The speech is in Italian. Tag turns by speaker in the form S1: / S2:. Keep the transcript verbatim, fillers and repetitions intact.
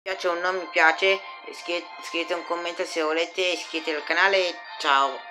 S1: piace o non mi piace, iscrivetevi un commento se volete, iscrivetevi al canale, ciao.